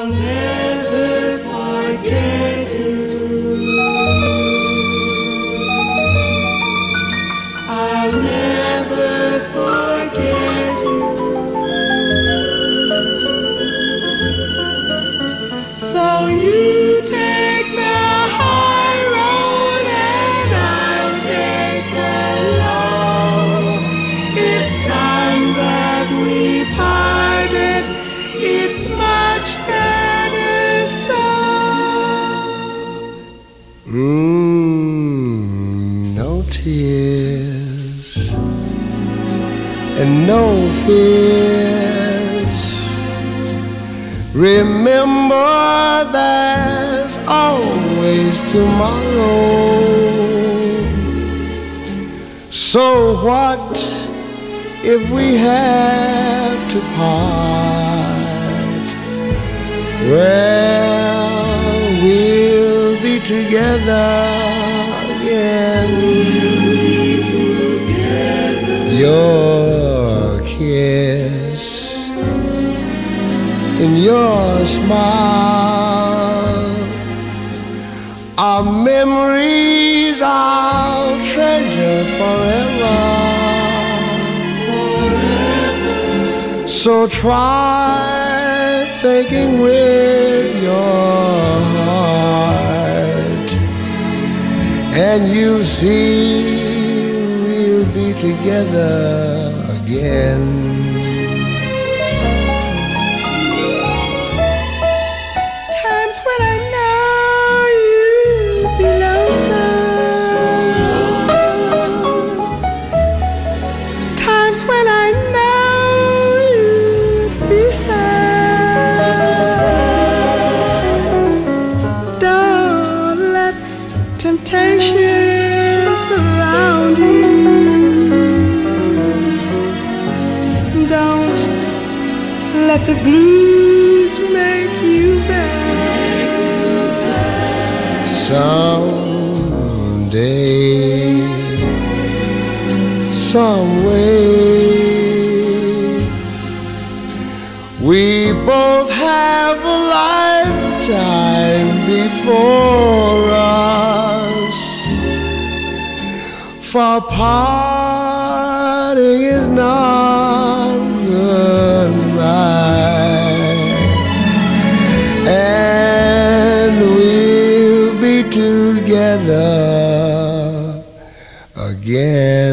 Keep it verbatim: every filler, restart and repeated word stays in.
I'll never forget you. I'll never forget you. So you take the high road and I'll take the low. It's time that we parted. It's much better so. Mm, no tears and no fears. Remember there's always tomorrow. So what if we have to part? Well, we'll be together again. Your kiss and your smile are memories I'll treasure forever. So try thinking with your heart, and you'll see we'll be together again. Times when I know you'd be lonesome, times when I know you'd be sad. Don't let temptation surround you. Don't let the blues make you bad. Someday, some way, we both have a lifetime before us. For parting is not goodbye, and we'll be together again.